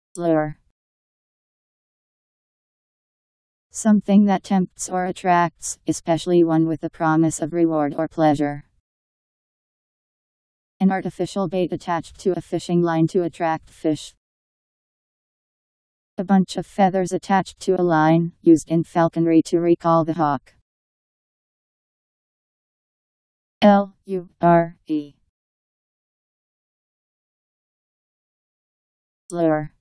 Lure. Something that tempts or attracts, especially one with the promise of reward or pleasure. An artificial bait attached to a fishing line to attract fish. A bunch of feathers attached to a line, used in falconry to recall the hawk. Lure. Lure.